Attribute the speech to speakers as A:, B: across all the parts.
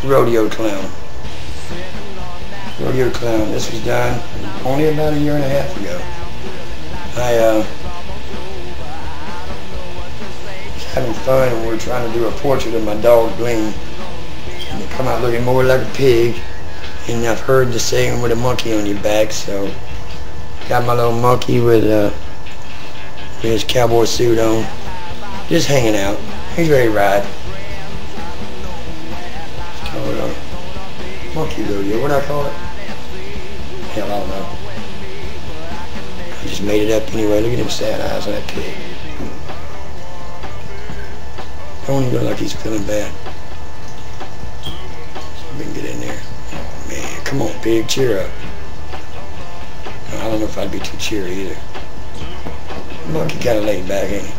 A: Rodeo Clown. Rodeo Clown. This was done only about a year and a half ago. I was having fun and we were trying to do a portrait of my dog Gleam. And it come out looking more like a pig. And I've heard the saying with a monkey on your back, so got my little monkey with his cowboy suit on. Just hanging out. He's ready to ride. It's called a monkey rodeo. What do I call it? Hell, I don't know. I just made it up anyway. Look at them sad eyes on that pig. Don't even look like he's feeling bad. We can get in there. Oh man, come on pig, cheer up. I don't know if I'd be too cheery either. Monkey kind of laid back, ain't he?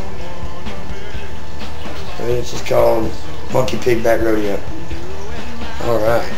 A: This is called Monkey Pigback Rodeo. All right.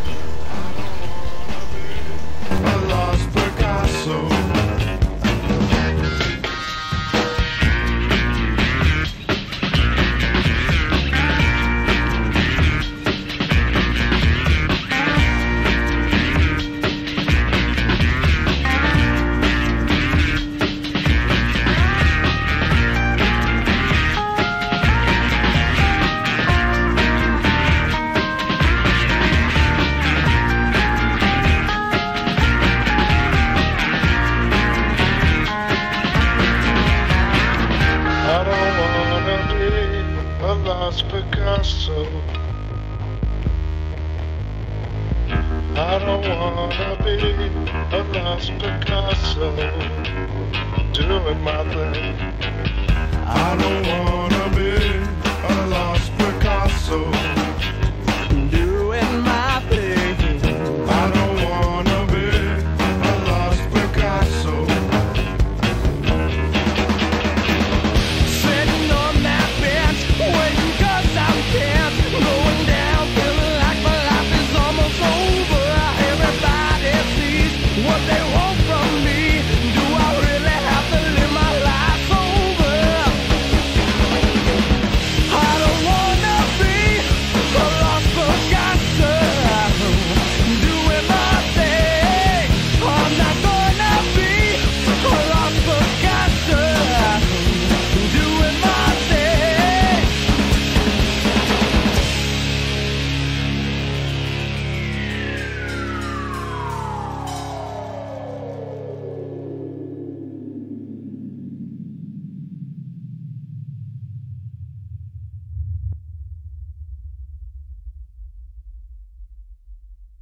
B: Picasso. I don't wanna be a lost Picasso, doing my thing. I don't wanna be a lost Picasso.